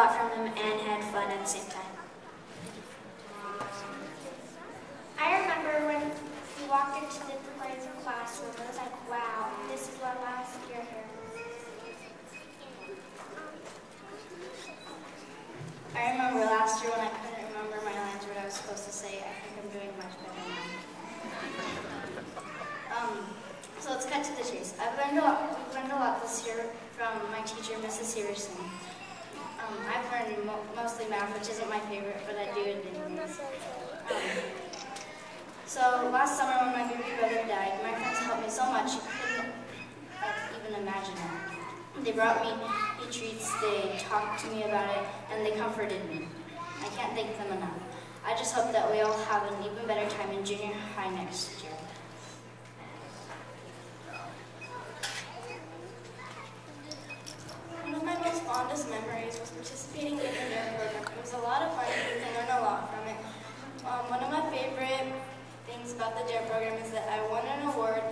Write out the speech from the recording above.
lot from them and had fun at the same time. I remember when we walked into the classroom, I was like, wow, this is our last year here. I remember last year when I couldn't remember my lines, what I was supposed to say. I think I'm doing much better now. So let's cut to the chase. We've learned a lot this year from my teacher, Mrs. Severson. I've learned mostly math, which isn't my favorite, but I do it anyways. So last summer when my baby brother died, my friends helped me so much you couldn't even imagine it. They brought me treats, they talked to me about it, and they comforted me. I can't thank them enough. I just hope that we all have an even better time in junior high next year. One of my most fondest memories was participating in the DARE program. It was a lot of fun and I learned a lot from it. One of my favorite things about the DARE program is that I won an award